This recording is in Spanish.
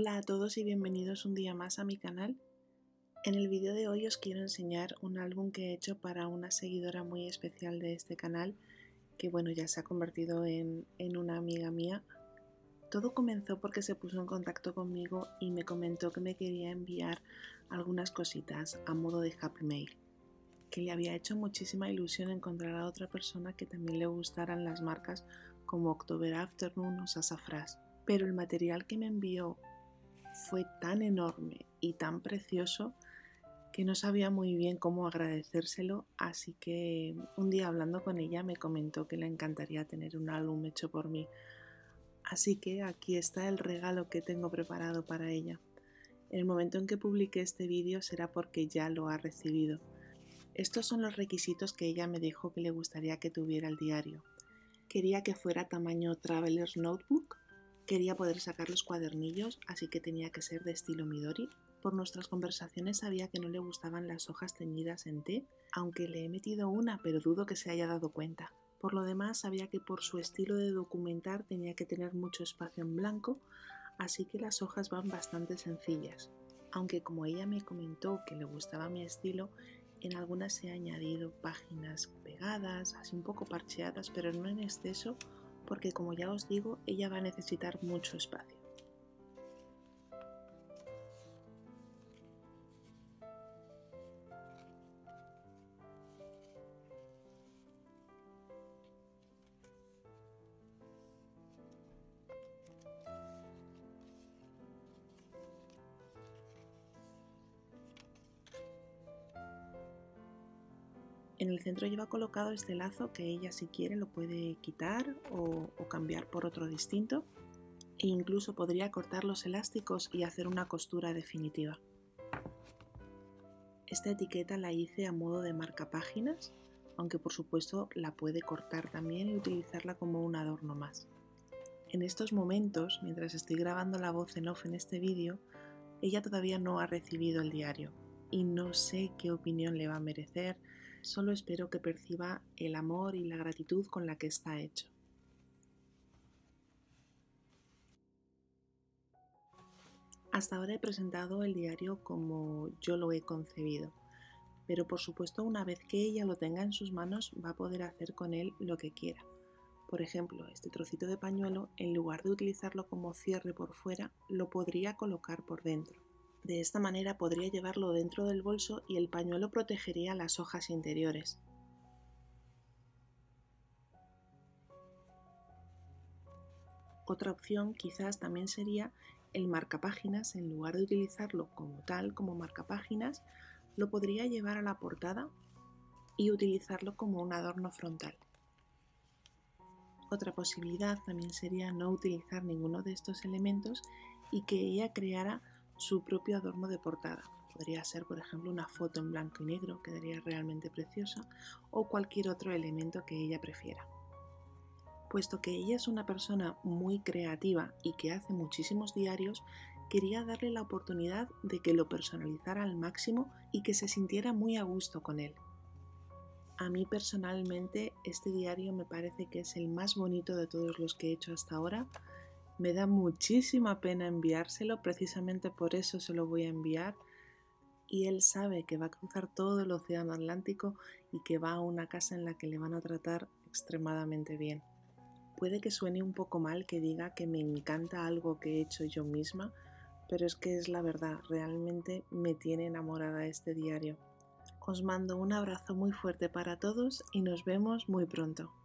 Hola a todos y bienvenidos un día más a mi canal. En el vídeo de hoy os quiero enseñar un álbum que he hecho para una seguidora muy especial de este canal, que bueno, ya se ha convertido en una amiga mía. Todo comenzó porque se puso en contacto conmigo y me comentó que me quería enviar algunas cositas a modo de Happy Mail, que le había hecho muchísima ilusión encontrar a otra persona que también le gustaran las marcas como October Afternoon o Sassafras. Pero el material que me envió fue tan enorme y tan precioso que no sabía muy bien cómo agradecérselo, así que un día hablando con ella me comentó que le encantaría tener un álbum hecho por mí. Así que aquí está el regalo que tengo preparado para ella. En el momento en que publique este vídeo será porque ya lo ha recibido. Estos son los requisitos que ella me dijo que le gustaría que tuviera el diario. Quería que fuera tamaño Traveler's Notebook. Quería poder sacar los cuadernillos, así que tenía que ser de estilo Midori. Por nuestras conversaciones sabía que no le gustaban las hojas teñidas en té, aunque le he metido una, pero dudo que se haya dado cuenta. Por lo demás sabía que por su estilo de documentar tenía que tener mucho espacio en blanco, así que las hojas van bastante sencillas. Aunque como ella me comentó que le gustaba mi estilo, en algunas he añadido páginas pegadas, así un poco parcheadas, pero no en exceso, porque como ya os digo, ella va a necesitar mucho espacio. En el centro lleva colocado este lazo que ella si quiere lo puede quitar o cambiar por otro distinto, e incluso podría cortar los elásticos y hacer una costura definitiva. Esta etiqueta la hice a modo de marcapáginas, aunque por supuesto la puede cortar también y utilizarla como un adorno más. En estos momentos, mientras estoy grabando la voz en off en este vídeo, ella todavía no ha recibido el diario y no sé qué opinión le va a merecer, solo espero que perciba el amor y la gratitud con la que está hecho. Hasta ahora he presentado el diario como yo lo he concebido, pero por supuesto una vez que ella lo tenga en sus manos va a poder hacer con él lo que quiera. Por ejemplo, este trocito de pañuelo, en lugar de utilizarlo como cierre por fuera, lo podría colocar por dentro. De esta manera podría llevarlo dentro del bolso y el pañuelo protegería las hojas interiores. Otra opción quizás también sería el marcapáginas. En lugar de utilizarlo como tal, como marcapáginas, lo podría llevar a la portada y utilizarlo como un adorno frontal. Otra posibilidad también sería no utilizar ninguno de estos elementos y que ella creara su propio adorno de portada. Podría ser, por ejemplo, una foto en blanco y negro, quedaría realmente preciosa, o cualquier otro elemento que ella prefiera. Puesto que ella es una persona muy creativa y que hace muchísimos diarios, quería darle la oportunidad de que lo personalizara al máximo y que se sintiera muy a gusto con él. A mí personalmente este diario me parece que es el más bonito de todos los que he hecho hasta ahora. Me da muchísima pena enviárselo, precisamente por eso se lo voy a enviar. Y él sabe que va a cruzar todo el océano Atlántico y que va a una casa en la que le van a tratar extremadamente bien. Puede que suene un poco mal que diga que me encanta algo que he hecho yo misma, pero es que es la verdad, realmente me tiene enamorada este diario. Os mando un abrazo muy fuerte para todos y nos vemos muy pronto.